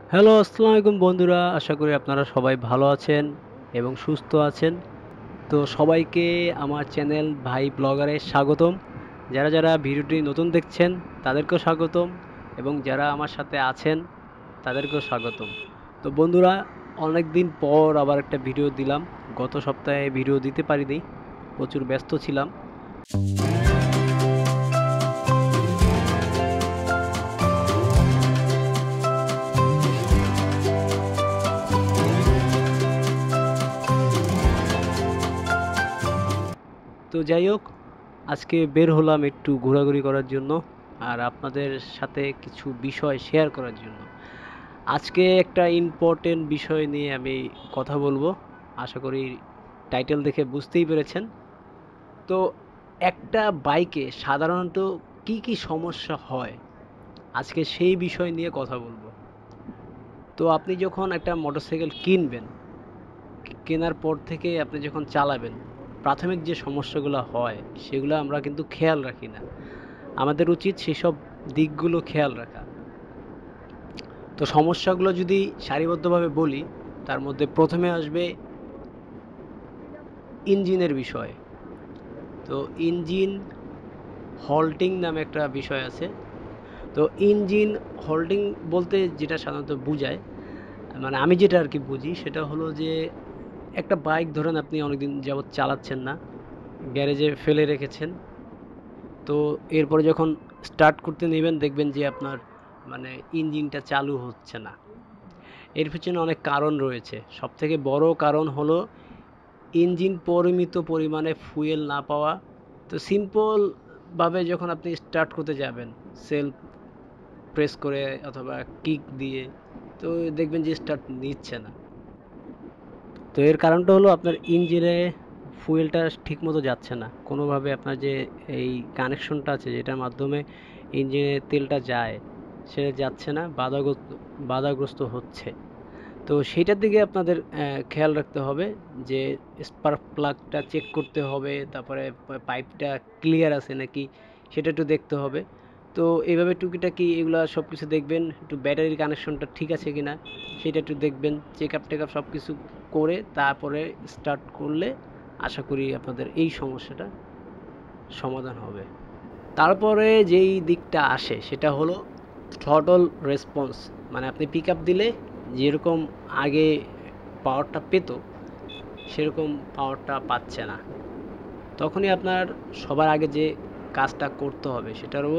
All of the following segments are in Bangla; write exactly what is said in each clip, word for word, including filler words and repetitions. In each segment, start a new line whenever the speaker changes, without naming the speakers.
হ্যালো, আসসালামু আলাইকুম বন্ধুরা। আশা করি আপনারা সবাই ভালো আছেন এবং সুস্থ আছেন। তো সবাইকে আমার চ্যানেল ভাই ব্লগারে স্বাগতম। যারা, যারা ভিডিওটি নতুন দেখছেন তাদেরকেও স্বাগতম এবং যারা আমার সাথে আছেন তাদেরকেও স্বাগতম। তো বন্ধুরা, অনেকদিন পর আবার একটা ভিডিও দিলাম। গত সপ্তাহে ভিডিও দিতে পারিনি, প্রচুর ব্যস্ত ছিলাম। তো যাই হোক, আজকে বের হলাম একটু ঘোরাঘুরি করার জন্য আর আপনাদের সাথে কিছু বিষয় শেয়ার করার জন্য। আজকে একটা ইম্পর্টেন্ট বিষয় নিয়ে আমি কথা বলবো। আশা করি টাইটেল দেখে বুঝতেই পেরেছেন। তো একটা বাইকে সাধারণত কি কি সমস্যা হয়, আজকে সেই বিষয় নিয়ে কথা বলবো। তো আপনি যখন একটা মোটরসাইকেল কিনবেন, কেনার পর থেকে আপনি যখন চালাবেন, প্রাথমিক যে সমস্যাগুলো হয় সেগুলো আমরা কিন্তু খেয়াল রাখি না। আমাদের উচিত সেসব দিকগুলো খেয়াল রাখা। তো সমস্যাগুলো যদি সারিবদ্ধভাবে বলি, তার মধ্যে প্রথমে আসবে ইঞ্জিনের বিষয়। তো ইঞ্জিন হল্টিং নামে একটা বিষয় আছে। তো ইঞ্জিন হল্টিং বলতে যেটা সাধারণত বোঝায়, মানে আমি যেটা আর কি বুঝি, সেটা হলো যে একটা বাইক ধরেন আপনি অনেকদিন যাবৎ চালাচ্ছেন না, গ্যারেজে ফেলে রেখেছেন। তো এরপরে যখন স্টার্ট করতে নেবেন দেখবেন যে আপনার মানে ইঞ্জিনটা চালু হচ্ছে না। এর পিছনে অনেক কারণ রয়েছে। সবথেকে বড় কারণ হলো ইঞ্জিন পরিমিত পরিমাণে ফুয়েল না পাওয়া। তো সিম্পলভাবে যখন আপনি স্টার্ট করতে যাবেন, সেলফ প্রেস করে অথবা কিক দিয়ে, তো দেখবেন যে স্টার্ট নিচ্ছে না। তো এর কারণটা হলো আপনার ইঞ্জিনে ফুয়েলটা ঠিকমতো যাচ্ছে না কোনোভাবে। আপনার যে এই কানেকশনটা আছে যেটার মাধ্যমে ইঞ্জিনে তেলটা যায়, সেটা যাচ্ছে না, বাধাগ্রস্ত বাধাগ্রস্ত হচ্ছে। তো সেইটার দিকে আপনাদের খেয়াল রাখতে হবে যে স্পার্ক প্লাগটা চেক করতে হবে, তারপরে পাইপটা ক্লিয়ার আছে নাকি সেটা একটু দেখতে হবে। তো এইভাবে টুকিটাকি এগুলা সব কিছু দেখবেন, একটু ব্যাটারির কানেকশনটা ঠিক আছে কিনা সেটা একটু দেখবেন। চেক আপ টেক আপ সব কিছু করে তারপরে স্টার্ট করলে আশা করি আপনাদের এই সমস্যাটা সমাধান হবে। তারপরে যেই দিকটা আসে সেটা হলো থ্রটল রেসপন্স। মানে আপনি পিক আপ দিলে যেরকম আগে পাওয়ারটা পেত সেরকম পাওয়ারটা পাচ্ছে না। তখনই আপনার সবার আগে যে কাজটা করতে হবে সেটারও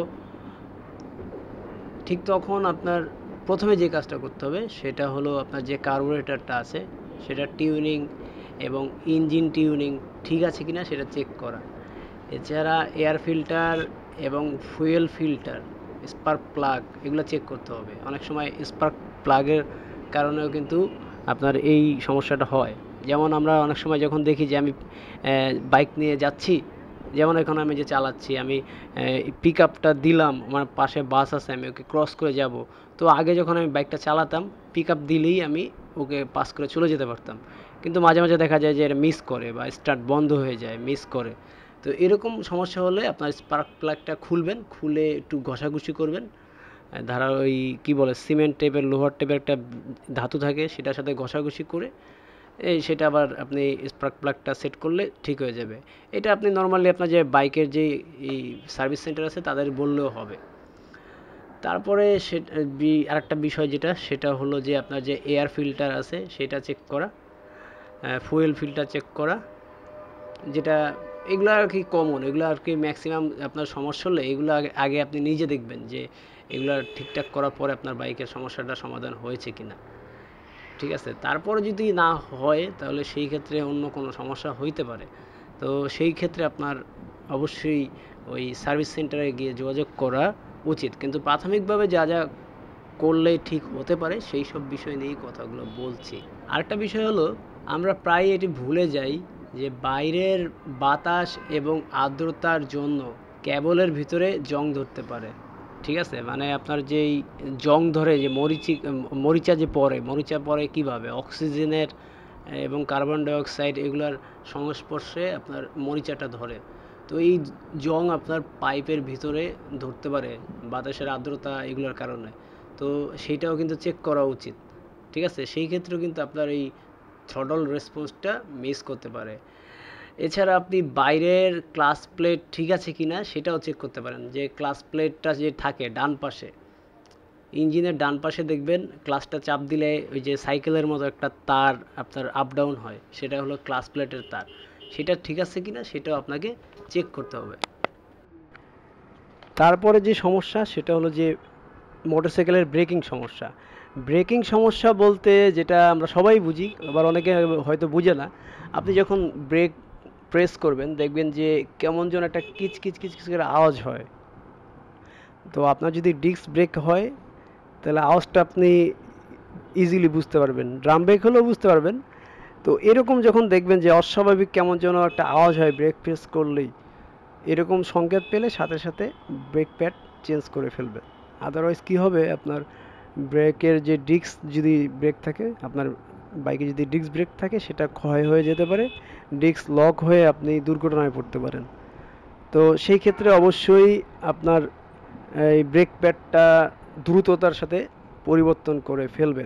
ঠিক তখন আপনার প্রথমে যে কাজটা করতে হবে সেটা হলো আপনার যে কার্বোরেটরটা আছে সেটা টিউনিং এবং ইঞ্জিন টিউনিং ঠিক আছে কিনা সেটা চেক করা। এছাড়া এয়ার ফিল্টার এবং ফুয়েল ফিল্টার, স্পার্ক প্লাগ এগুলো চেক করতে হবে। অনেক সময় স্পার্ক প্লাগের কারণেও কিন্তু আপনার এই সমস্যাটা হয়। যেমন আমরা অনেক সময় যখন দেখি যে আমি বাইক নিয়ে যাচ্ছি, যেমন এখন আমি যে চালাচ্ছি, আমি পিক আপটা দিলাম, আমার পাশে বাস আছে, আমি ওকে ক্রস করে যাব। তো আগে যখন আমি বাইকটা চালাতাম, পিক আপ দিলেই আমি ওকে পাস করে চলে যেতে পারতাম। কিন্তু মাঝে মাঝে দেখা যায় যে এটা মিস করে বা স্টার্ট বন্ধ হয়ে যায়, মিস করে। তো এরকম সমস্যা হলে আপনার স্পার্ক প্লাগটা খুলবেন, খুলে একটু ঘষাঘষি করবেন। ধারা ওই কী বলে, সিমেন্ট টাইপের লোহার টাইপের একটা ধাতু থাকে, সেটার সাথে ঘষাঘষি করে এই সেটা আবার আপনি স্পার্ক প্লাগটা সেট করলে ঠিক হয়ে যাবে। এটা আপনি নর্মালি আপনার যে বাইকের যে এই সার্ভিস সেন্টার আছে তাদের বললেও হবে। তারপরে সে আরেকটা বিষয় যেটা, সেটা হলো যে আপনার যে এয়ার ফিল্টার আছে সেটা চেক করা, ফুয়েল ফিল্টার চেক করা, যেটা এগুলো আর কি কমন, এগুলো আর কি ম্যাক্সিমাম আপনার সমস্যা হলে এগুলো আগে আগে আপনি নিজে দেখবেন যে এগুলো ঠিকঠাক করার পরে আপনার বাইকের সমস্যাটা সমাধান হয়েছে কিনা। ঠিক আছে, তারপরে যদি না হয় তাহলে সেই ক্ষেত্রে অন্য কোনো সমস্যা হইতে পারে। তো সেই ক্ষেত্রে আপনার অবশ্যই ওই সার্ভিস সেন্টারে গিয়ে যোগাযোগ করা উচিত। কিন্তু প্রাথমিকভাবে যা যা করলে ঠিক হতে পারে সেই সব বিষয় নিয়েই কথাগুলো বলছি। আরেকটা বিষয় হলো, আমরা প্রায় এটি ভুলে যাই যে বাইরের বাতাস এবং আর্দ্রতার জন্য কেবলের ভিতরে জং ধরতে পারে। ঠিক আছে, মানে আপনার যেই জং ধরে, যে মরিচি মরিচা যে পড়ে, মরিচা পড়ে কীভাবে, অক্সিজেনের এবং কার্বন ডাইঅক্সাইড এগুলোর সংস্পর্শে আপনার মরিচাটা ধরে। তো এই জং আপনার পাইপের ভিতরে ধরতে পারে বাতাসের আর্দ্রতা এগুলোর কারণে। তো তো সেইটাও কিন্তু চেক করা উচিত, ঠিক আছে? সেই ক্ষেত্রেও কিন্তু আপনার এই থ্রটল রেসপন্সটা মিস করতে পারে। এছাড়া আপনি বাইরের ক্লাস প্লেট ঠিক আছে কিনা সেটাও চেক করতে পারেন, যে ক্লাস প্লেটটা যে থাকে ডান পাশে, ইঞ্জিনের ডান পাশে দেখবেন ক্লাসটা চাপ দিলে ওই যে সাইকেলের মতো একটা তার আপনার আপ ডাউন হয়, সেটা হলো ক্লাস প্লেটের তার। সেটা ঠিক আছে কিনা সেটাও আপনাকে চেক করতে হবে। তারপরে যে সমস্যা সেটা হলো যে মোটরসাইকেলের ব্রেকিং সমস্যা। ব্রেকিং সমস্যা বলতে যেটা আমরা সবাই বুঝি, আবার অনেকে হয়তো বুঝে না। আপনি যখন ব্রেক প্রেস করবেন দেখবেন যে কেমন যেন একটা কিচ কিচ কিচ কিচ করে আওয়াজ হয়। তো আপনার যদি ডিস্ক ব্রেক হয় তাহলে আওয়াজটা আপনি ইজিলি বুঝতে পারবেন, ড্রাম ব্রেক হলেও বুঝতে পারবেন। তো এরকম যখন দেখবেন যে অস্বাভাবিক কেমন যেন একটা আওয়াজ হয় ব্রেক প্রেস করলেই, এরকম সংকেত পেলে সাথে সাথে ব্রেক প্যাড চেঞ্জ করে ফেলবেন। আদারওয়াইজ কী হবে, আপনার ব্রেকের যে ডিস্ক যদি ব্রেক থাকে, আপনার বাইকে যদি ডিস্ক ব্রেক থাকে সেটা ক্ষয় হয়ে যেতে পারে, ডিস্ক লক হয়ে আপনি দুর্ঘটনায় পড়তে পারেন। তো সেই ক্ষেত্রে অবশ্যই আপনার এই ব্রেক প্যাডটা দ্রুততার সাথে পরিবর্তন করে ফেলবেন।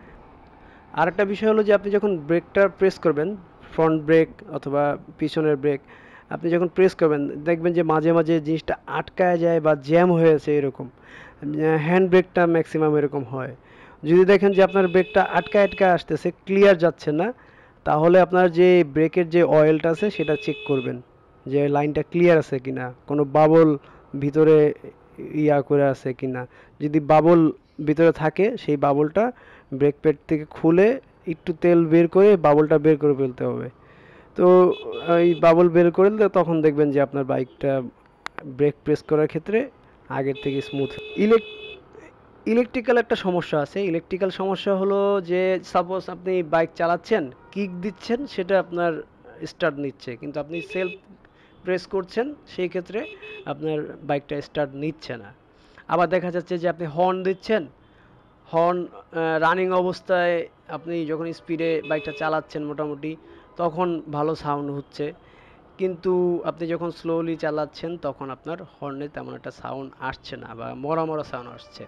আরেকটা বিষয় হলো যে আপনি যখন ব্রেকটা প্রেস করবেন, ফ্রন্ট ব্রেক অথবা পিছনের ব্রেক আপনি যখন প্রেস করবেন দেখবেন যে মাঝে মাঝে জিনিসটা আটকায় যায় বা জ্যাম হয়েছে এরকম। হ্যান্ড ব্রেকটা ম্যাক্সিমাম এরকম হয়। যদি দেখেন যে আপনার ব্রেকটা আটকায় আটকায় আসতেছে, ক্লিয়ার যাচ্ছে না, তাহলে আপনার যে ব্রেকের যে অয়েলটা আছে সেটা চেক করবেন যে লাইনটা ক্লিয়ার আছে কিনা, কোনো বাবল ভিতরে ইয়া করে আছে কিনা। যদি বাবল ভিতরে থাকে সেই বাবলটা ব্রেক প্যাড থেকে খুলে একটু তেল বের করে বাবলটা বের করে ফেলতে হবে। তো এই বাবল বের করে দিলে তখন দেখবেন যে আপনার বাইকটা ব্রেক প্রেস করার ক্ষেত্রে আগের থেকে স্মুথ। ইলেক ইলেকট্রিক্যাল একটা সমস্যা আছে। ইলেকট্রিক্যাল সমস্যা হলো যে সাপোজ আপনি বাইক চালাচ্ছেন, কিক দিচ্ছেন, সেটা আপনার স্টার্ট নিচ্ছে, কিন্তু আপনি সেলফ প্রেস করছেন, সেই ক্ষেত্রে আপনার বাইকটা স্টার্ট নিচ্ছে না। আবার দেখা যাচ্ছে যে আপনি হর্ন দিচ্ছেন, হর্ন রানিং অবস্থায় আপনি যখন স্পিডে বাইকটা চালাচ্ছেন মোটামুটি তখন ভালো সাউন্ড হচ্ছে, কিন্তু আপনি যখন স্লোলি চালাচ্ছেন তখন আপনার হর্নে তেমন একটা সাউন্ড আসছে না বা মরা মরা সাউন্ড আসছে।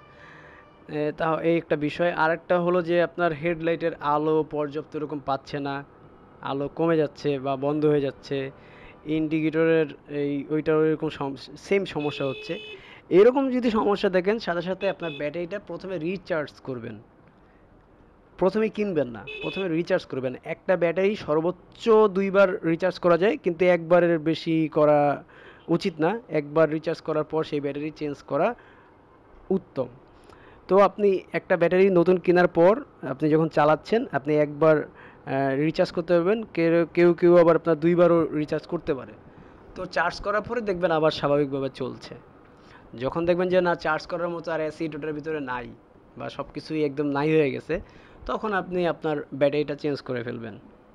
তা এই একটা বিষয়। আরেকটা হলো যে আপনার হেডলাইটের আলো পর্যাপ্ত এরকম পাচ্ছে না, আলো কমে যাচ্ছে বা বন্ধ হয়ে যাচ্ছে। ইন্ডিকেটরের এই ওইটার এরকম সেম সমস্যা হচ্ছে। এরকম যদি সমস্যা দেখেন সাথে সাথে আপনার ব্যাটারিটা প্রথমে রিচার্জ করবেন। প্রথমে কিনবেন না, প্রথমে রিচার্জ করবেন। একটা ব্যাটারি সর্বোচ্চ দুইবার রিচার্জ করা যায়, কিন্তু একবারের বেশি করা উচিত না। একবার রিচার্জ করার পর সেই ব্যাটারি চেঞ্জ করা উত্তম। তো আপনি একটা ব্যাটারি নতুন কেনার পর আপনি যখন চালাচ্ছেন আপনি একবার রিচার্জ করতে পারবেন, কেউ কেউ কেউ আবার আপনার দুইবারও রিচার্জ করতে পারে। তো চার্জ করার পরে দেখবেন আবার স্বাভাবিকভাবে চলছে। যখন দেখবেন যে না চার্জ করার মতো আর অ্যাসিড ওটার ভিতরে নাই বা সব কিছুই একদম নাই হয়ে গেছে, তখন আপনি আপনার ব্যাটারিটা চেঞ্জ করে ফেলবেন।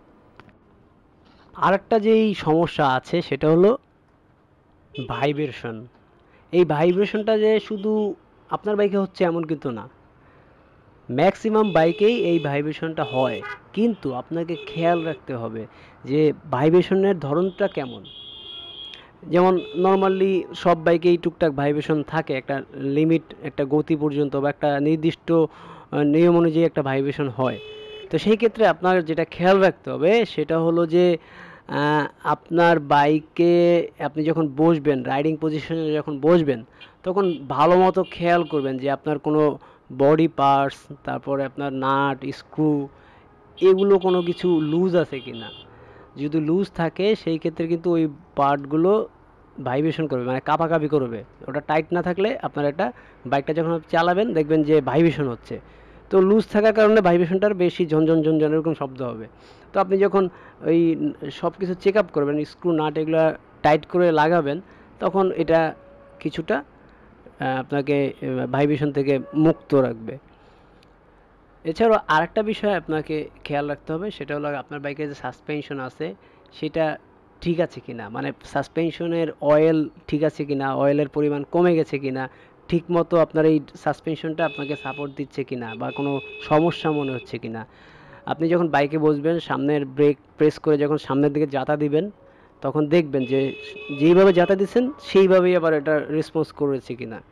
আরেকটা যেই সমস্যা আছে সেটা হলো ভাইব্রেশন। এই ভাইব্রেশনটা যে শুধু আপনার বাইকে হচ্ছে এমন কিন্তু না, ম্যাক্সিমাম বাইকেই এই ভাইব্রেশনটা হয়, কিন্তু আপনাকে খেয়াল রাখতে হবে যে ভাইব্রেশনের ধরনটা কেমন। যেমন নর্মালি সব বাইকেই টুকটাক ভাইব্রেশন থাকে, একটা লিমিট, একটা গতি পর্যন্ত বা একটা নির্দিষ্ট নিয়ম অনুযায়ী একটা ভাইব্রেশন হয়। তো সেই ক্ষেত্রে আপনার যেটা খেয়াল রাখতে হবে সেটা হলো যে আপনার বাইকে আপনি যখন বসবেন, রাইডিং পজিশনে যখন বসবেন তখন ভালো মতো খেয়াল করবেন যে আপনার কোনো বডি পার্টস, তারপরে আপনার নাট স্ক্রু, এগুলো কোনো কিছু লুজ আছে কি না। যদি লুজ থাকে সেই ক্ষেত্রে কিন্তু ওই পার্টগুলো ভাইব্রেশন করবে, মানে কাঁপাকাঁপি করবে। ওটা টাইট না থাকলে আপনার একটা বাইকটা যখন চালাবেন দেখবেন যে ভাইব্রেশন হচ্ছে। তো লুজ থাকার কারণে ভাইব্রেশনটার বেশি ঝনঝন ঝনঝন এরকম শব্দ হবে। তো আপনি যখন ওই সব কিছু চেক আপ করবেন, স্ক্রু নাট এগুলো টাইট করে লাগাবেন, তখন এটা কিছুটা আপনাকে ভাইব্রেশন থেকে মুক্ত রাখবে। এছাড়াও আরেকটা বিষয় আপনাকে খেয়াল রাখতে হবে সেটা হলো আপনার বাইকের যে সাসপেনশন আছে সেটা ঠিক আছে কিনা, মানে সাসপেনশনের অয়েল ঠিক আছে কিনা, অয়েলের পরিমাণ কমে গেছে কিনা, ঠিক মতো আপনার এই সাসপেনশনটা আপনাকে সাপোর্ট দিচ্ছে কিনা বা কোনো সমস্যা মনে হচ্ছে কিনা। আপনি যখন বাইকে বসবেন সামনের ব্রেক প্রেস করে যখন সামনের দিকে যাতা দিবেন তখন দেখবেন যে যেইভাবে যাতা দিচ্ছেন সেইভাবেই আবার এটা রেসপন্স করেছে কিনা।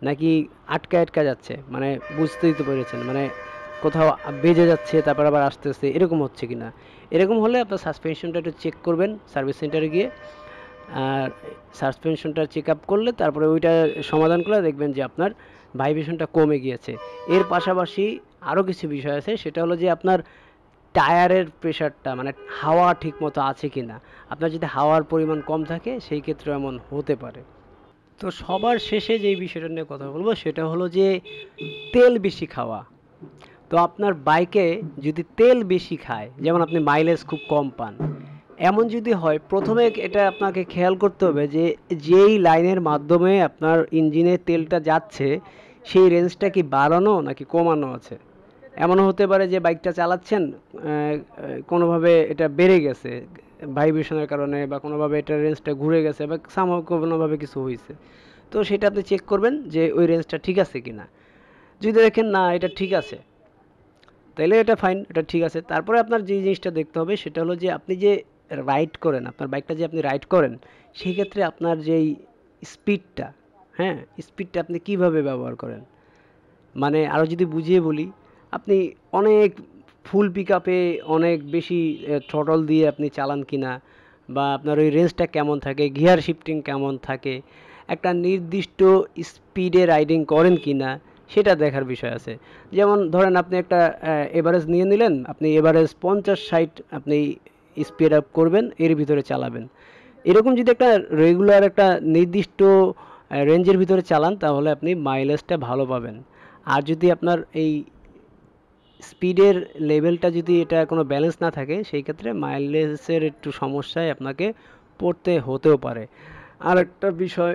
নাকি আটকা আটকা যাচ্ছে, মানে বুঝতেই তো পেরেছেন, মানে কোথাও বেজে যাচ্ছে তারপর আবার আসতেছে, এরকম হচ্ছে কিনা। এরকম হলে আপনার সাসপেনশনটা একটু চেক করবেন সার্ভিস সেন্টারে গিয়ে। আর সাসপেনশনটা চেক আপ করলে তারপরে ওইটা সমাধান করলে দেখবেন যে আপনার ভাইব্রেশনটা কমে গিয়েছে। এর পাশাপাশি আরও কিছু বিষয় আছে, সেটা হলো যে আপনার টায়ারের প্রেশারটা, মানে হাওয়া ঠিক মতো আছে কি না। আপনার যদি হাওয়ার পরিমাণ কম থাকে সেই ক্ষেত্রে এমন হতে পারে। তো সবার শেষে যেই বিষয়টা নিয়ে কথা বলবো সেটা হলো যে তেল বেশি খাওয়া। তো আপনার বাইকে যদি তেল বেশি খায়, যেমন আপনি মাইলেজ খুব কম পান, এমন যদি হয়, প্রথমে এটা আপনাকে খেয়াল করতে হবে যে যেই লাইনের মাধ্যমে আপনার ইঞ্জিনে তেলটা যাচ্ছে সেই রেঞ্জটা কি বাড়ানো নাকি কমানো আছে। এমনও হতে পারে যে বাইকটা চালাচ্ছেন কোনোভাবে এটা বেড়ে গেছে ভাইব্রেশনের কারণে, বা কোনোভাবে এটা রেঞ্জটা ঘুরে গেছে, বা সামহ কোনোভাবে কিছু হয়েছে। তো সেটা আপনি চেক করবেন যে ওই রেঞ্জটা ঠিক আছে কিনা। যদি দেখেন না এটা ঠিক আছে, তাহলে এটা ফাইন, এটা ঠিক আছে। তারপরে আপনার যে জিনিসটা দেখতে হবে সেটা হলো যে আপনি যে রাইড করেন, আপনার বাইকটা যে আপনি রাইড করেন, সেই ক্ষেত্রে আপনার যেই স্পিডটা, হ্যাঁ, স্পিডটা আপনি কিভাবে ব্যবহার করেন। মানে আরও যদি বুঝিয়ে বলি, আপনি অনেক ফুল পিক আপে অনেক বেশি থ্রটল দিয়ে আপনি চালান কিনা, বা আপনার ওই রেঞ্জটা কেমন থাকে, গিয়ার শিফটিং কেমন থাকে, একটা নির্দিষ্ট স্পিডে রাইডিং করেন কিনা, সেটা দেখার বিষয় আছে। যেমন ধরেন আপনি একটা এভারেজ নিয়ে নিলেন, আপনি এভারেজ পঞ্চাশ ষাট আপনি স্পিড আপ করবেন, এর ভিতরে চালাবেন। এরকম যদি একটা রেগুলার একটা নির্দিষ্ট রেঞ্জের ভিতরে চালান, তাহলে আপনি মাইলেজটা ভালো পাবেন। আর যদি আপনার এই স্পিডের লেভেলটা যদি এটা কোনো ব্যালেন্স না থাকে, সেই ক্ষেত্রে মাইলেজের একটু সমস্যায় আপনাকে পড়তে হতেও পারে। আর একটা বিষয়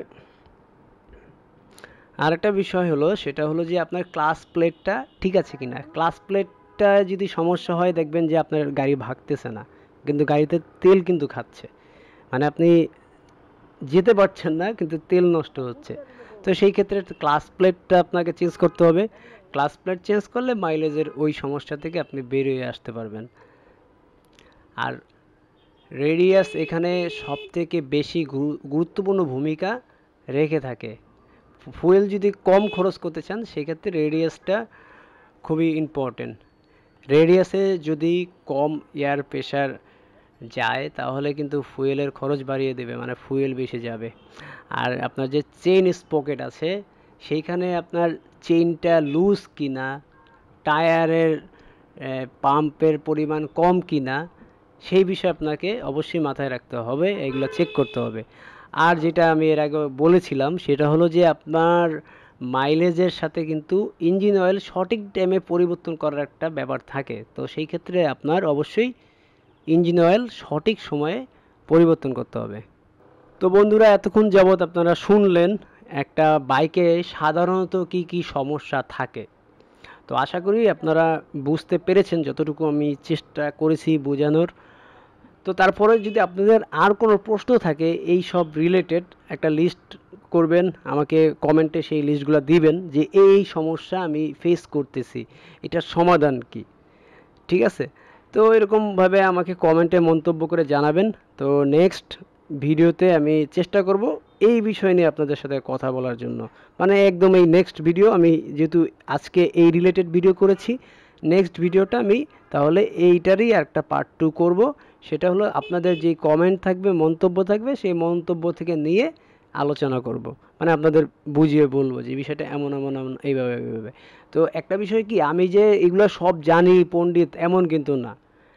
আর একটা বিষয় হলো, সেটা হলো যে আপনার ক্লাস প্লেটটা ঠিক আছে কিনা। ক্লাস প্লেটটা যদি সমস্যা হয়, দেখবেন যে আপনার গাড়ি ভাগতেছে না, কিন্তু গাড়িতে তেল কিন্তু খাচ্ছে, মানে আপনি যেতে পারছেন না কিন্তু তেল নষ্ট হচ্ছে। তো সেই ক্ষেত্রে ক্লাস প্লেটটা আপনাকে চেঞ্জ করতে হবে। ক্লাস প্লেট চেঞ্জ করলে মাইলেজের ওই সমস্যা থেকে আপনি বেরিয়ে আসতে পারবেন। আর রেডিয়াস এখানে সবথেকে বেশি গুরুত্বপূর্ণ ভূমিকা রেখে থাকে। ফুয়েল যদি কম খরচ করতে চান, সেক্ষেত্রে রেডিয়াসটা খুবই ইম্পর্টেন্ট। রেডিয়াসে যদি কম এয়ার প্রেশার যায়, তাহলে কিন্তু ফুয়েলের খরচ বাড়িয়ে দেবে, মানে ফুয়েল বেশি যাবে। আর আপনার যে চেইন স্পকেট আছে, সেইখানে আপনার চেইনটা লুজ কিনা, টায়ারের পাম্পের পরিমাণ কম কিনা, সেই বিষয়ে আপনাকে অবশ্যই মাথায় রাখতে হবে, এগুলো চেক করতে হবে। আর যেটা আমি এর আগে বলেছিলাম, সেটা হলো যে আপনার মাইলেজের সাথে কিন্তু ইঞ্জিন অয়েল সঠিক টাইমে পরিবর্তন করার একটা ব্যাপার থাকে। তো সেই ক্ষেত্রে আপনার অবশ্যই ইঞ্জিন অয়েল সঠিক সময়ে পরিবর্তন করতে হবে। তো বন্ধুরা, এতক্ষণ যাবৎ আপনারা শুনলেন একটা বাইকে সাধারণত কি কি সমস্যা থাকে। তো আশা করি আপনারা বুঝতে পেরেছেন, যতটুকু আমি চেষ্টা করেছি বোঝানোর। তো তারপরে যদি আপনাদের আর কোনো প্রশ্ন থাকে এই সব রিলেটেড, একটা লিস্ট করবেন, আমাকে কমেন্টে সেই লিস্টগুলো দিবেন যে এই সমস্যা আমি ফেস করতেছি, এটার সমাধান কি। ঠিক আছে? তো এরকমভাবে আমাকে কমেন্টে মন্তব্য করে জানাবেন। তো নেক্সট ভিডিওতে আমি চেষ্টা করব এই বিষয় নিয়ে আপনাদের সাথে কথা বলার জন্য, মানে একদম এই নেক্সট ভিডিও, আমি যেহেতু আজকে এই রিলেটেড ভিডিও করেছি, নেক্সট ভিডিওটা আমি তাহলে এইটারই একটা পার্ট টু করব। সেটা হলো আপনাদের যে কমেন্ট থাকবে, মন্তব্য থাকবে, সেই মন্তব্য থেকে নিয়ে আলোচনা করব, মানে আপনাদের বুঝিয়ে বলবো যে বিষয়টা এমন এমন এমন এইভাবে এইভাবে। তো একটা বিষয় কি, আমি যে এগুলো সব জানি পণ্ডিত এমন কিন্তু না,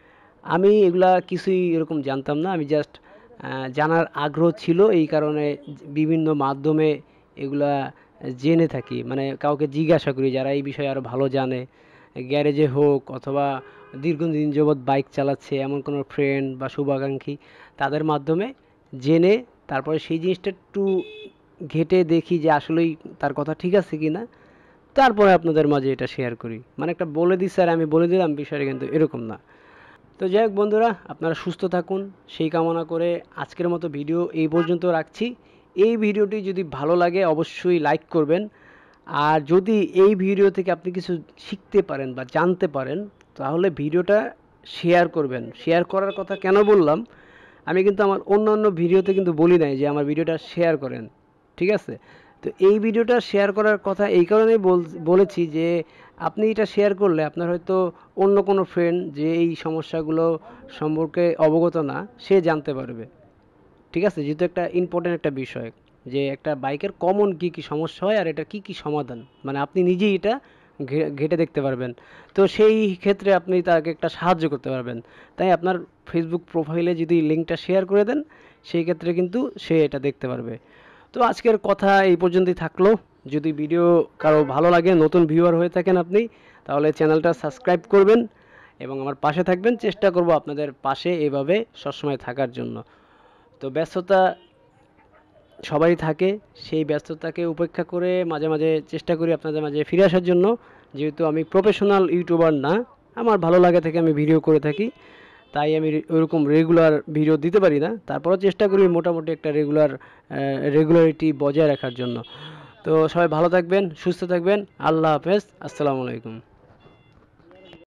আমি এগুলা কিছুই এরকম জানতাম না। আমি জাস্ট জানার আগ্রহ ছিল, এই কারণে বিভিন্ন মাধ্যমে এগুলা জেনে থাকি, মানে কাউকে জিজ্ঞাসা করি যারা এই বিষয়ে আরও ভালো জানে, গ্যারেজে হোক অথবা দীর্ঘদিন যাবৎ বাইক চালাচ্ছে এমন কোনো ফ্রেন্ড বা শুভাকাঙ্ক্ষী, তাদের মাধ্যমে জেনে তারপরে সেই জিনিসটা একটু ঘেঁটে দেখি যে আসলেই তার কথা ঠিক আছে কি না, তারপরে আপনাদের মাঝে এটা শেয়ার করি। মানে একটা বলে দিই স্যার আমি বলে দিলাম, বিষয়টা কিন্তু এরকম না। তো যাই হোক বন্ধুরা, আপনারা সুস্থ থাকুন সেই কামনা করে আজকের মতো ভিডিও এই পর্যন্ত রাখছি। এই ভিডিওটি যদি ভালো লাগে অবশ্যই লাইক করবেন। আর যদি এই ভিডিও থেকে আপনি কিছু শিখতে পারেন বা জানতে পারেন, তাহলে ভিডিওটা শেয়ার করবেন। শেয়ার করার কথা কেন বললাম, আমি কিন্তু আমার অন্য অন্য ভিডিওতে কিন্তু বলি নাই যে আমার ভিডিওটা শেয়ার করেন, ঠিক আছে? তো এই ভিডিওটা শেয়ার করার কথা এই কারণেই বলেছি যে আপনি এটা শেয়ার করলে আপনার হয়তো অন্য কোনো ফ্রেন্ড যে এই সমস্যাগুলো সম্পর্কে অবগত না, সে জানতে পারবে। ঠিক আছে, যেহেতু একটা ইম্পর্টেন্ট একটা বিষয় যে একটা বাইকের কমন কী কী সমস্যা হয় আর এটা কী কী সমাধান, মানে আপনি নিজেই এটা ঘেটে দেখতে পারবেন। তো সেই ক্ষেত্রে আপনি তাকে একটা সাহায্য করতে পারবেন। তাই আপনার ফেসবুক প্রোফাইলে যদি লিঙ্কটা শেয়ার করে দেন, সেই ক্ষেত্রে কিন্তু সে এটা দেখতে পারবে। তো আজকের কথা এই পর্যন্তই থাকলো। যদি ভিডিও কারো ভালো লাগে, নতুন ভিউয়ার হয়ে থাকেন আপনি, তাহলে চ্যানেলটা সাবস্ক্রাইব করবেন এবং আমার পাশে থাকবেন। চেষ্টা করব আপনাদের পাশে এভাবে সবসময় থাকার জন্য। তো ব্যস্ততা সবাই থাকে, সেই ব্যস্ততাকে উপেক্ষা করে মাঝে মাঝে চেষ্টা করি আপনাদের মাঝে ফিরে আসার জন্য। যেহেতু আমি প্রফেশনাল ইউটিউবার না, আমার ভালো লাগে থেকে আমি ভিডিও করে থাকি, তাই আমি ওইরকম রেগুলার ভিডিও দিতে পারি না, তারপরেও চেষ্টা করি মোটামুটি একটা রেগুলার রেগুলারিটি বজায় রাখার জন্য। তো সবাই ভালো থাকবেন, সুস্থ থাকবেন। আল্লাহ হাফেজ, আসসালামু আলাইকুম।